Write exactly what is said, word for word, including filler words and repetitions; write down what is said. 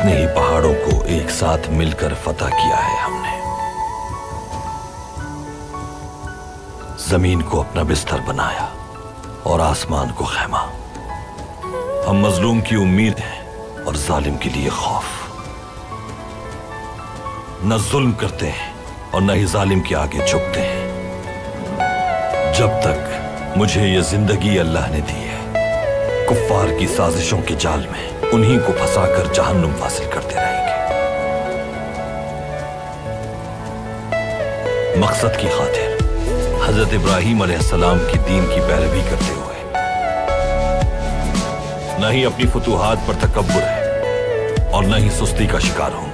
कितने ही पहाड़ों को एक साथ मिलकर फतह किया है हमने। जमीन को अपना बिस्तर बनाया और आसमान को खैमा। हम मजलूम की उम्मीद हैं और जालिम के लिए खौफ। न जुल्म करते हैं और न ही जालिम के आगे झुकते हैं। जब तक मुझे ये जिंदगी अल्लाह ने दी है, कुफ्फार की साजिशों के जाल में उन्हीं को फंसाकर जहन्नुम हासिल करते रहेंगे। मकसद की खातिर हजरत इब्राहीम अलैहिस्सलाम की दीन की पैरवी करते हुए न ही अपनी फुतूहात पर तकब्बुर है और न ही सुस्ती का शिकार होंगे।